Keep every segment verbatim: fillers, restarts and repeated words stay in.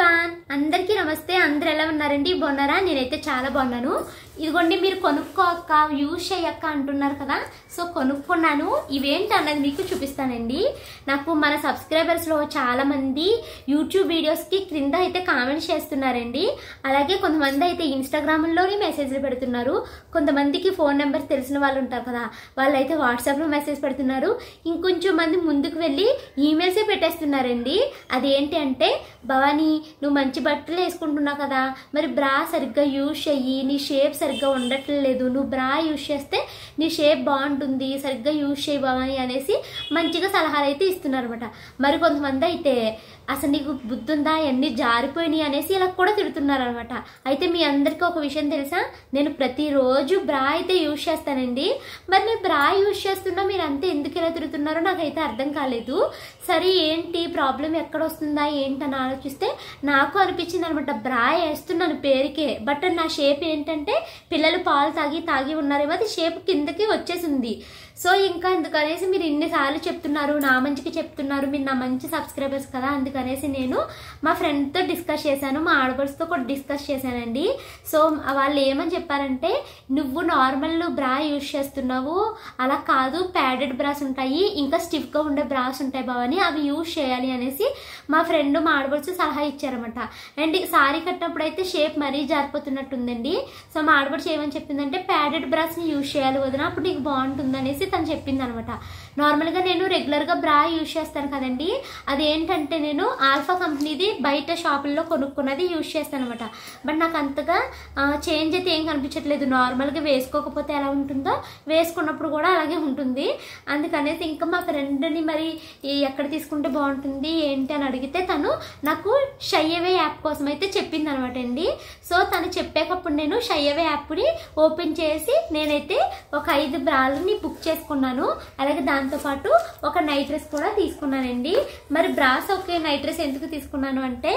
Everyone అందరికీ నమస్తే. అందరూ ఎలా ఉన్నారండి? బాగున్నారా? నేనైతే చాలా బాగున్నాను. ఇదిగోండి, మీరు కొనుక్కోక యూజ్ చేయక్క అంటున్నారు కదా, సో కొనుక్కున్నాను. ఇవేంటి అన్నది మీకు చూపిస్తానండి. నాకు మన సబ్స్క్రైబర్స్లో చాలా మంది యూట్యూబ్ వీడియోస్కి క్రింద అయితే కామెంట్స్ చేస్తున్నారండి. అలాగే కొంతమంది అయితే ఇన్స్టాగ్రామ్లోనే మెసేజ్లు పెడుతున్నారు. కొంతమందికి ఫోన్ నెంబర్స్ తెలిసిన వాళ్ళు ఉంటారు కదా, వాళ్ళు అయితే వాట్సాప్లో మెసేజ్ పెడుతున్నారు. ఇంకొంచెం మంది ముందుకు వెళ్ళి ఈమెయిల్సే పెట్టేస్తున్నారండి. అదేంటి అంటే, భవానీ నువ్వు మంచి బట్టలు వేసుకుంటున్నావు కదా, మరి బ్రా సరిగ్గా యూజ్ చెయ్యి, నీ షేప్ సరిగ్గా ఉండట్లేదు, నువ్వు బ్రా యూజ్ చేస్తే నీ షేప్ బాగుంటుంది, సరిగ్గా యూజ్ చేయి భవానీ అనేసి మంచిగా సలహాలు అయితే ఇస్తున్నారు అనమాట. మరి కొంతమంది అయితే అసలు నీకు బుద్ధి ఉందా, అన్నీ జారిపోయినాయి అనేసి ఇలా కూడా తిడుతున్నారు అనమాట. అయితే మీ అందరికీ ఒక విషయం తెలుసా, నేను ప్రతిరోజు బ్రా అయితే యూజ్ చేస్తానండి. మరి నేను బ్రా యూజ్ చేస్తున్నా మీరు అంతే ఎందుకు ఇలా తిడుతున్నారో నాకైతే అర్థం కాలేదు. సరే ఏంటి ప్రాబ్లం ఎక్కడ వస్తుందా ఏంటని ఆలోచిస్తే నాకు అనిపించింది అనమాట, బ్రా వేస్తున్నాను పేరుకే, బట్ నా షేప్ ఏంటంటే పిల్లలు పాలు తాగి తాగి ఉన్నారేమో, అది షేప్ కిందకి వచ్చేసింది. సో ఇంకా అందుకనేసి మీరు ఇన్నిసార్లు చెప్తున్నారు, నా మంచికి చెప్తున్నారు, మీరు నా మంచి సబ్స్క్రైబర్స్ కదా, అందుకనేసి నేను మా ఫ్రెండ్తో డిస్కస్ చేశాను, మా ఆడపడుచుతో కూడా డిస్కస్ చేశానండి. సో వాళ్ళు ఏమని చెప్పారంటే, నువ్వు నార్మల్ బ్రా యూజ్ చేస్తున్నావు, అలా కాదు ప్యాడెడ్ బ్రాస్ ఉంటాయి, ఇంకా స్టిఫ్గా ఉండే బ్రాస్ ఉంటాయి భవాని, అవి యూజ్ చేయాలి అనేసి మా ఫ్రెండ్ మా ఆడపడుచు సలహా ఇచ్చారన్నమాట. అండ్ సారీ కట్టినప్పుడు అయితే షేప్ మరీ జారిపోతున్నట్టుందండి. సో మా ఆడపడుచు ఏమని చెప్పిందంటే, ప్యాడెడ్ బ్రాస్ని యూజ్ చేయాలి వదిన, అప్పుడు నీకు బాగుంటుంది అనేసి తను చెప్పింది అనమాట. నార్మల్గా నేను రెగ్యులర్గా బ్రా యూజ్ చేస్తాను కదండి, అదేంటంటే నేను ఆల్ఫా కంపెనీది బయట షాపుల్లో కొనుక్కున్నది యూజ్ చేస్తాను అనమాట. బట్ నాకు అంతగా చేంజ్ అయితే ఏం కనిపించట్లేదు. నార్మల్గా వేసుకోకపోతే ఎలా ఉంటుందో వేసుకున్నప్పుడు కూడా అలాగే ఉంటుంది. అందుకనేసి ఇంకా మా ఫ్రెండ్ని మరి ఎక్కడ తీసుకుంటే బాగుంటుంది ఏంటి అని అడిగితే తను నాకు షయ్యవే యాప్ కోసం అయితే చెప్పింది అనమాట అండి. సో తను చెప్పేటప్పుడు నేను షయ్యవే యాప్ని ఓపెన్ చేసి నేనైతే ఒక ఐదు బ్రాలని బుక్ చేసుకున్నాను. అలాగే దాంతోపాటు ఒక నైట్ డ్రెస్ కూడా తీసుకున్నానండి. మరి బ్రాస్ ఓకే, నైట్ డ్రెస్ ఎందుకు తీసుకున్నాను అంటే,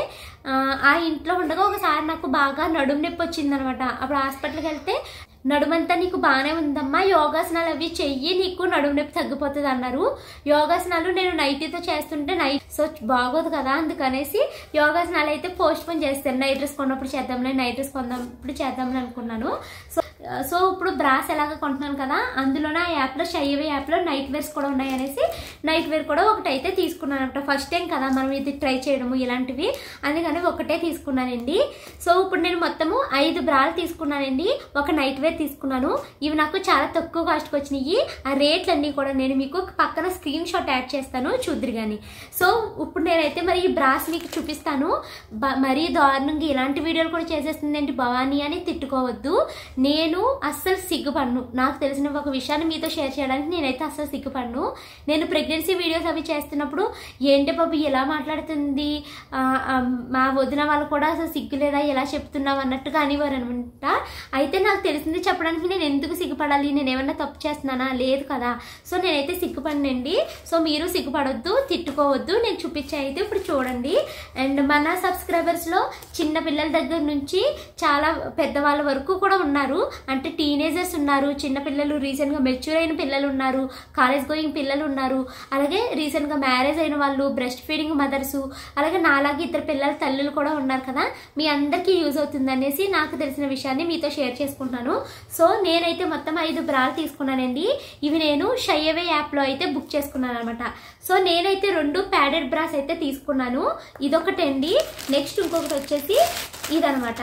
ఆ ఇంట్లో ఉండగా ఒకసారి నాకు బాగా నడుము నొప్పి వచ్చింది అనమాట. అప్పుడు హాస్పిటల్కి వెళ్తే నడుమంతా నీకు బాగానే ఉందమ్మా, యోగాసనాలు అవి చెయ్యి, నీకు నడుము నొప్పి తగ్గిపోతుంది అన్నారు. యోగాసనాలు నేను నైటీతో చేస్తుంటే నైట్ సో బాగోదు కదా, అందుకనేసి యోగాసనాలు అయితే పోస్ట్ పోన్ చేస్తాను. నైట్ డ్రెస్ కొన్నప్పుడు చేద్దాంలే, నైట్ డ్రెస్ కొన్నప్పుడు చేద్దామని అనుకున్నాను. సో సో ఇప్పుడు బ్రాస్ ఎలాగ కొంటున్నాను కదా, అందులోనే ఆ యాప్లో షయ్యవే యాప్లో నైట్ వేర్స్ కూడా ఉన్నాయి అనేసి నైట్ వేర్ కూడా ఒకటి అయితే తీసుకున్నాను అనమాట. ఫస్ట్ టైం కదా మనం ఇది ట్రై చేయడము ఇలాంటివి, అందుకని ఒకటే తీసుకున్నానండి. సో ఇప్పుడు నేను మొత్తము ఐదు బ్రాలు తీసుకున్నానండి, ఒక నైట్ వేర్ తీసుకున్నాను. ఇవి నాకు చాలా తక్కువ కాస్ట్కి వచ్చినాయి. ఆ రేట్లన్నీ కూడా నేను మీకు పక్కన స్క్రీన్ షాట్ యాడ్ చేస్తాను, చూద్దరు కానీ. సో ఇప్పుడు నేనైతే మరి ఈ బ్రాస్ మీకు చూపిస్తాను. మరీ దారుణంగా ఇలాంటి వీడియోలు కూడా చేసేస్తుందండి భవానీ అని తిట్టుకోవద్దు. నేను అస్సలు సిగ్గుపడను, నాకు తెలిసిన ఒక విషయాన్ని మీతో షేర్ చేయడానికి నేనైతే అస్సలు సిగ్గుపడను. నేను ప్రెగ్నెన్సీ వీడియోస్ అవి చేస్తున్నప్పుడు ఏంటి బాబు ఎలా మాట్లాడుతుంది, మా వదిన వాళ్ళు కూడా అసలు సిగ్గు లేదా ఎలా చెప్తున్నావు అన్నట్టుగా అనేవారు అనమాట. అయితే నాకు తెలిసింది చెప్పడానికి నేను ఎందుకు సిగ్గుపడాలి, నేను ఏమన్నా తప్పు చేస్తున్నానా, లేదు కదా. సో నేనైతే సిగ్గుపడనండి. సో మీరు సిగ్గుపడొద్దు, తిట్టుకోవద్దు. నేను చూపించే అయితే ఇప్పుడు చూడండి. అండ్ మన సబ్స్క్రైబర్స్లో చిన్న పిల్లల దగ్గర నుంచి చాలా పెద్దవాళ్ళ వరకు కూడా ఉన్నారు. అంటే టీనేజర్స్ ఉన్నారు, చిన్నపిల్లలు, రీసెంట్గా మెచ్యూర్ అయిన పిల్లలు ఉన్నారు, కాలేజ్ గోయింగ్ పిల్లలు ఉన్నారు, అలాగే రీసెంట్గా మ్యారేజ్ అయిన వాళ్ళు, బ్రెస్ట్ ఫీడింగ్ మదర్స్, అలాగే నాలాగే ఇద్దరు పిల్లల తల్లులు కూడా ఉన్నారు కదా. మీ అందరికీ యూజ్ అవుతుంది అనేసి నాకు తెలిసిన విషయాన్ని మీతో షేర్ చేసుకుంటున్నాను. సో నేనైతే మొత్తం ఐదు బ్రాలు తీసుకున్నానండి. ఇవి నేను షయ్యవే యాప్లో అయితే బుక్ చేసుకున్నాను అనమాట. సో నేనైతే రెండు ప్యాడెడ్ బ్రాస్ అయితే తీసుకున్నాను. ఇదొకటండి. నెక్స్ట్ ఇంకొకటి వచ్చేసి ఇదనమాట.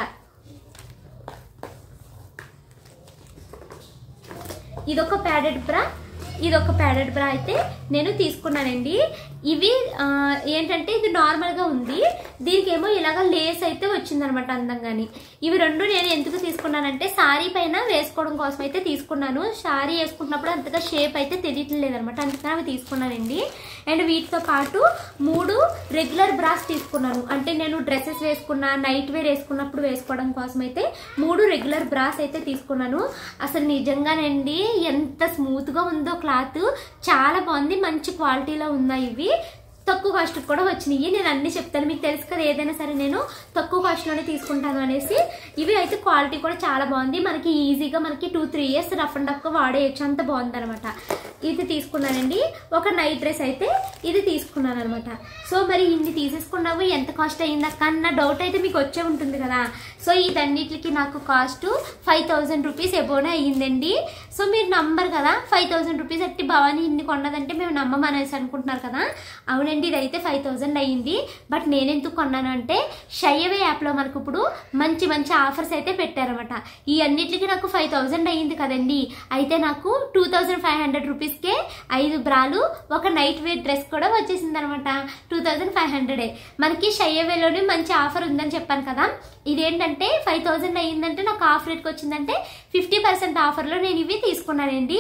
ఇదొక ప్యాడెడ్ బ్రా, ఇదొక ప్యాడెడ్ బ్రా అయితే నేను తీసుకున్నానండి. ఇవి ఏంటంటే ఇది నార్మల్గా ఉంది, దీనికేమో ఇలాగ లేస్ అయితే వచ్చిందనమాట అందంగాని. ఇవి రెండు నేను ఎందుకు తీసుకున్నానంటే సారీ పైన వేసుకోవడం కోసం అయితే తీసుకున్నాను. సారీ వేసుకున్నప్పుడు అంతగా షేప్ అయితే తెలియట్లేదు అనమాట, అందుకని అవి తీసుకున్నానండి. అండ్ వీటితో పాటు మూడు రెగ్యులర్ బ్రాస్ తీసుకున్నాను. అంటే నేను డ్రెస్సెస్ వేసుకున్నా, నైట్ వేర్ వేసుకున్నప్పుడు వేసుకోవడం కోసం అయితే మూడు రెగ్యులర్ బ్రాస్ అయితే తీసుకున్నాను. అసలు నిజంగానండి ఎంత స్మూత్గా ఉందో క్లాత్, చాలా బాగుంది, మంచి క్వాలిటీలో ఉన్నాయి ఇవి. తక్కువ కాస్ట్ కూడా వచ్చినాయి. నేను అన్ని చెప్తాను, మీకు తెలుసు కదా ఏదైనా సరే నేను తక్కువ కాస్ట్ లోనే తీసుకుంటాను అనేసి. ఇవి అయితే క్వాలిటీ కూడా చాలా బాగుంది, మనకి ఈజీగా మనకి two three years rough and rough గా వాడేయచ్చు, అంత బాగుంది అనమాట. ఇది తీసుకున్నానండి. ఒక నైట్ డ్రెస్ అయితే ఇది తీసుకున్నాను అనమాట. సో మరి ఇన్ని తీసేసుకున్నావు, ఎంత కాస్ట్ అయ్యిందక్క అన్న డౌట్ అయితే మీకు వచ్చే ఉంటుంది కదా. సో ఇదన్నిటికి నాకు కాస్ట్ ఫైవ్ థౌజండ్ రూపీస్ ఎబోనే అయ్యిందండి. సో మీరు నంబర్ కదా, ఫైవ్ థౌజండ్ రూపీస్ అట్టి భవానీ ఇన్ని కొన్నదంటే మేము నమ్మమనేసి అనుకుంటున్నారు కదా. అవునండి, ఇదైతే ఫైవ్ థౌజండ్ అయ్యింది. బట్ నేను ఎందుకు కొన్నాను అంటే షైవే యాప్లో మనకు ఇప్పుడు మంచి మంచి ఆఫర్స్ అయితే పెట్టారనమాట. ఈ అన్నిటికి నాకు ఫైవ్ థౌజండ్ అయ్యింది కదండి, అయితే నాకు టూ థౌజండ్ ఫైవ్ హండ్రెడ్ రూపీస్కే ఐదు బ్రాలు ఒక నైట్ వేర్ డ్రెస్ కూడా వచ్చేసింది అనమాట. టూ థౌజండ్ ఫైవ్ హండ్రెడే మనకి షైవేలోనే మంచి ఆఫర్ ఉందని చెప్పాను కదా. ఇదేంటంటే ఫైవ్ థౌజండ్ అయ్యిందంటే నాకు ఆఫర్ రేట్కి వచ్చిందంటే ఫిఫ్టీ పర్సెంట్ ఆఫర్లో నేను ఇవి తీసుకున్నానండి.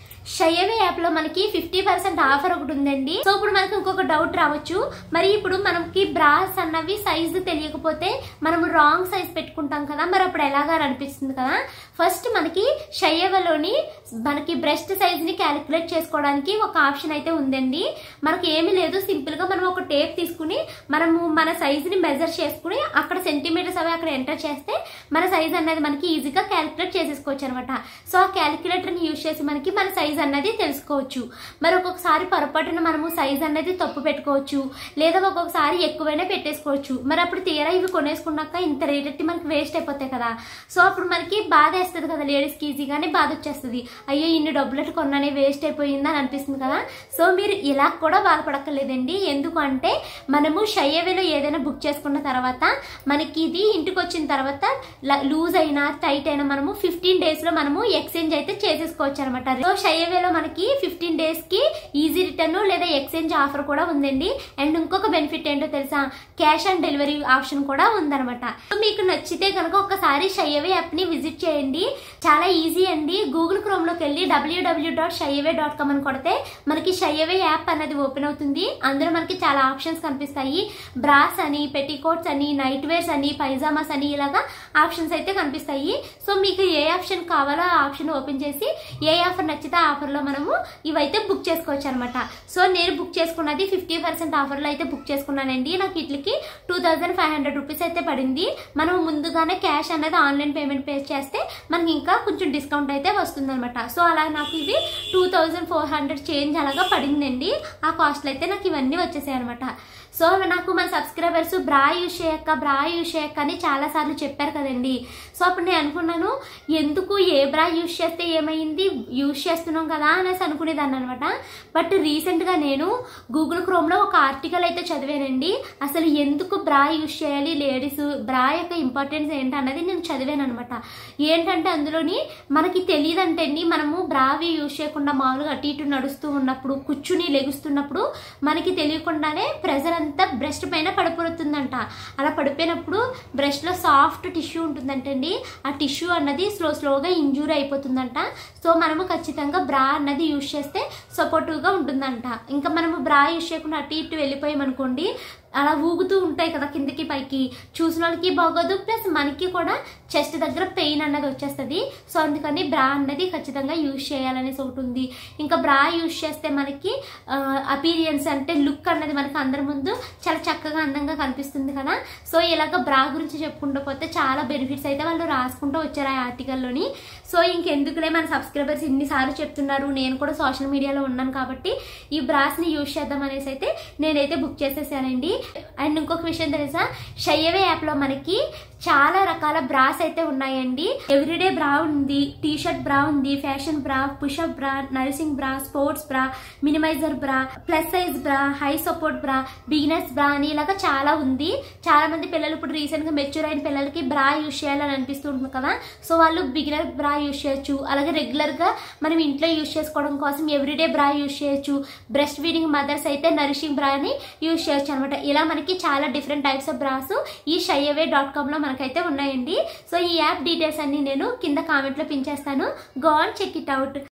షైవే యాప్ లో మనకి ఫిఫ్టీ పర్సెంట్ ఆఫర్ ఒకటి ఉందండి. సో ఇప్పుడు మనకి ఇంకొక డౌట్ రావచ్చు, మరి ఇప్పుడు మనకి బ్రాస్ అన్నవి సైజు తెలియకపోతే మనం రాంగ్ సైజ్ పెట్టుకుంటాం కదా, మరి అప్పుడు ఎలాగా అనిపిస్తుంది కదా. ఫస్ట్ మనకి షైవేలోని మనకి బ్రెస్ట్ సైజ్ ని క్యాలిక్యులేట్ చేసుకోవడానికి ఒక ఆప్షన్ అయితే ఉందండి. మనకి ఏమీ లేదు, సింపుల్ గా మనం ఒక టేప్ తీసుకుని మనము మన సైజ్ ని మెజర్ చేసుకుని అక్కడ సెంటీమీటర్స్ అవి అక్కడ ఎంటర్ చేస్తే మన సైజ్ అనేది మనకి ఈజీగా క్యాలిక్యులేట్ చేసేసుకోవచ్చు అనమాట. సో ఆ క్యాలిక్యులేటర్ ని యూజ్ చేసి మనకి మన సైజ్ అన్నది తెలుసుకోవచ్చు. మరి ఒక్కొక్కసారి పొరపాటున మనము సైజ్ అన్నది తప్పు పెట్టుకోవచ్చు, లేదా ఒక్కొక్కసారి ఎక్కువైనా పెట్టేసుకోవచ్చు. మరి అప్పుడు తీరా ఇవి కొనేసుకున్నాక ఇంత రేట్ ఎట్టి మనకి వేస్ట్ అయిపోతాయి కదా. సో అప్పుడు మనకి బాధ వేస్తుంది కదా, లేడీస్ కి ఈజీగానే బాధ వచ్చేస్తుంది, అయ్యో ఇన్ని డబ్బులట్టు కొన్నానే వేస్ట్ అయిపోయింది అని అనిపిస్తుంది కదా. సో మీరు ఇలా కూడా బాధపడక్కర్లేదండి. ఎందుకు అంటే మనము షైవేలో ఏదైనా బుక్ చేసుకున్న తర్వాత మనకి ఇది ఇంటికి వచ్చిన తర్వాత లూజ్ అయినా టైట్ అయినా మనము ఫిఫ్టీన్ డేస్ లో మనము ఎక్స్చేంజ్ అయితే చేసేసుకోవచ్చు అనమాట. సో షైవేలో మనకి ఫిఫ్టీన్ డేస్ కి ఈజీ రిటర్న్ లేదా ఎక్స్చేంజ్ ఆఫర్ కూడా ఉందండి. అండ్ ఇంకొక బెనిఫిట్ ఏంటో తెలుసా, క్యాష్ ఆన్ డెలివరీ ఆప్షన్ కూడా ఉందన్నమాట. సో మీకు నచ్చితే కనుక ఒకసారి షైవే యాప్ ని విజిట్ చేయండి, చాలా ఈజీ అండి. గూగుల్ క్రోమ్ లోకి వెళ్ళి W W W dot Shyaway dot com అని కొడితే మనకి షైవే యాప్ అనేది ఓపెన్ అవుతుంది. అందులో మనకి చాలా ఆప్షన్స్ కనిపిస్తాయి, బ్రాస్ అని, పెట్టికోట్స్ అని, నైట్ వేర్స్ అని, పైజామాస్ అని, ఇలాగా ఆప్షన్స్ అయితే కనిపిస్తాయి. సో మీకు ఏ ఆప్షన్ కావాలో ఆ ఆప్షన్ ఓపెన్ చేసి ఏ ఆఫర్ నచ్చితే ఆ ఆఫర్ లో మనము ఇవైతే బుక్ చేసుకోవచ్చు అనమాట. సో నేను బుక్ చేసుకున్నది ఫిఫ్టీ పర్సెంట్ ఆఫర్ లో అయితే బుక్ చేసుకున్నానండి. నాకు ఇట్లకి two thousand five hundred rupees అయితే పడింది. మనం ముందుగానే క్యాష్ అనేది ఆన్లైన్ పేమెంట్ పే చేస్తే మనకి ఇంకా కొంచెం డిస్కౌంట్ అయితే వస్తుంది అనమాట. సో అలా నాకు ఇది two thousand four hundred change అలాగా పడిందండి. ఆ కాస్ట్లు అయితే నాకు ఇవన్నీ వచ్చేసాయి అనమాట. సో నాకు మన సబ్స్క్రైబర్స్ బ్రా యూజ్ చేయక్క బ్రా యూజ్ చేయక్క అని చాలా సార్లు చెప్పారు కదండి. సో అప్పుడు నేను అనుకున్నాను, ఎందుకు ఏ బ్రా యూజ్ చేస్తే ఏమైంది, యూజ్ చేస్తున్నాం కదా అనేసి అనుకునేదాన్ని అనమాట. బట్ రీసెంట్ గా నేను గూగుల్ క్రోమ్ లో ఒక ఆర్టికల్ అయితే చదివానండి. అసలు ఎందుకు బ్రా యూజ్ చేయాలి లేడీస్, బ్రా యొక్క ఇంపార్టెన్స్ ఏంటన్నది నేను చదివాను అనమాట. ఏంటంటే అందులోని మనకి తెలియదంటే అండి, మనము బ్రావి యూజ్ చేయకుండా మామూలుగా అటు ఇటు నడుస్తూ ఉన్నప్పుడు, కూర్చుని లెగుస్తున్నప్పుడు మనకి తెలియకుండానే ప్రెజర్ అంతా బ్రెస్ట్ పైన పడిపోతుందంట. అలా పడిపోయినప్పుడు బ్రెస్ట్ లో సాఫ్ట్ టిష్యూ ఉంటుందంటండి, ఆ టిష్యూ అన్నది స్లో స్లోగా ఇంజూరీ అయిపోతుందంట. సో మనము ఖచ్చితంగా బ్రా అన్నది యూజ్ చేస్తే సపోర్టివ్ గా ఉంటుందంట. ఇంకా మనము బ్రా యూజ్ చేయకుండా అటు ఇటు వెళ్ళిపోయామనుకోండి, అలా ఊగుతూ ఉంటాయి కదా కిందకి పైకి, చూసిన వాళ్ళకి బాగోదు, ప్లస్ మనకి కూడా చెస్ట్ దగ్గర పెయిన్ అన్నది వచ్చేస్తుంది. సో అందుకని బ్రా అన్నది ఖచ్చితంగా యూజ్ చేయాలనేసి ఒకటి ఉంది. ఇంకా బ్రా యూజ్ చేస్తే మనకి అపీరియన్స్ అంటే లుక్ అన్నది మనకి అందరి ముందు చాలా చక్కగా అందంగా కనిపిస్తుంది కదా. సో ఇలాగ బ్రా గురించి చెప్పుకుంటూ పోతే చాలా బెనిఫిట్స్ అయితే వాళ్ళు రాసుకుంటూ వచ్చారు ఆ ఆర్టికల్లోని. సో ఇంకెందుకులే, మన సబ్స్క్రైబర్స్ ఇన్నిసార్లు చెప్తున్నారు, నేను కూడా సోషల్ మీడియాలో ఉన్నాను కాబట్టి ఈ బ్రాస్ని యూజ్ చేద్దాం అనేసి అయితే నేనైతే బుక్ చేసేసానండి. అండ్ ఇంకొక విషయం తెలుసా, షైవే యాప్ లో మనకి చాలా రకాల బ్రాస్ అయితే ఉన్నాయండి. ఎవ్రీడే బ్రా ఉంది, టీ షర్ట్ బ్రా ఉంది, ఫ్యాషన్ బ్రా, పుషప్ బ్రా, నరిసింగ్ బ్రా, sports bra, minimiser bra, plus size bra, high support bra, beginners bra అని ఇలాగా చాలా ఉంది. చాలా మంది పిల్లలు ఇప్పుడు రీసెంట్ గా మెచ్యూర్ అయిన పిల్లలకి బ్రా యూజ్ చేయాలని అనిపిస్తుంది కదా. సో వాళ్ళు బిగినర్ బ్రా యూజ్ చేయొచ్చు, అలాగే రెగ్యులర్ గా మనం ఇంట్లో యూజ్ చేసుకోవడం కోసం ఎవ్రీడే బ్రా యూజ్ చేయొచ్చు. బ్రెస్ట్ ఫీడింగ్ మదర్స్ అయితే నరిషింగ్ బ్రా అని యూజ్ చేయొచ్చు అనమాట. ఇలా మనకి చాలా డిఫరెంట్ టైప్స్ ఆఫ్ బ్రాస్ ఈ షైవే డాట్ కామ్ లో మనకైతే ఉన్నాయండి. సో ఈ యాప్ డీటెయిల్స్ అన్ని నేను కింద కామెంట్ లో పిన్ చేస్తాను, go on check it out.